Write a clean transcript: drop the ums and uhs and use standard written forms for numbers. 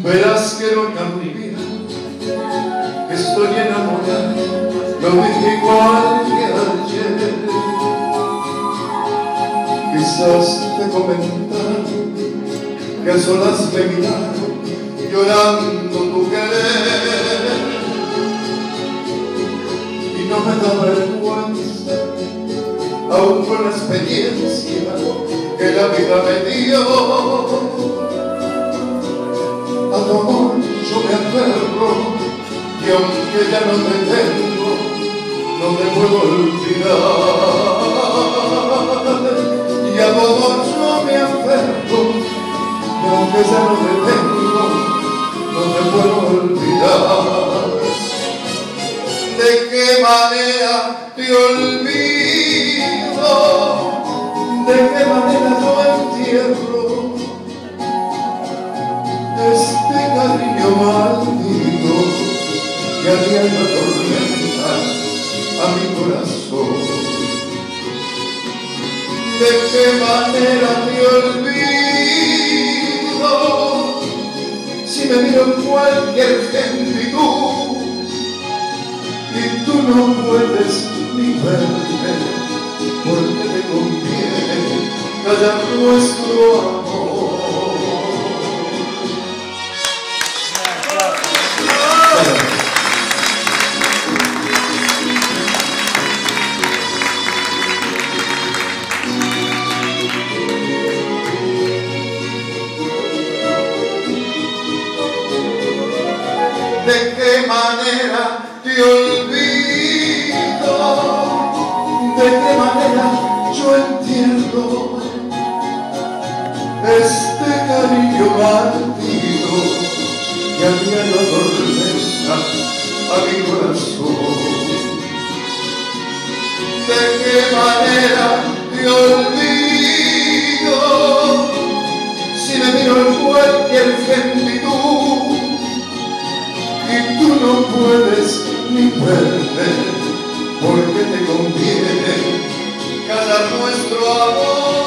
verás que no cambia, que estoy enamorado, lo dije igual que ayer. Quizás te comentaron que a solas me miraron llorando tu querer, y no me da vergüenza, aún con la experiencia que la vida me dio. A tu amor yo me aferro, y aunque ya no te tengo, no te puedo olvidar. Y a tu amor yo me aferro, y aunque ya no te tengo, no te puedo olvidar. ¿De qué manera te olvido? ¿De qué manera yo entierro este cariño maldito que a diario atormenta a mi corazón? ¿De qué manera te olvido si me miro en cualquier gente y tú no puedes ni verme, porque te conviene callar nuestro amor? ¿De qué manera te olvido? ¿De qué manera yo entiendo este cariño maldito que a diario atormenta a mi corazón? ¿De qué manera te olvido si me miro en cualquier gente y tú no puedes ni verme, porque te conviene callar nuestro amor?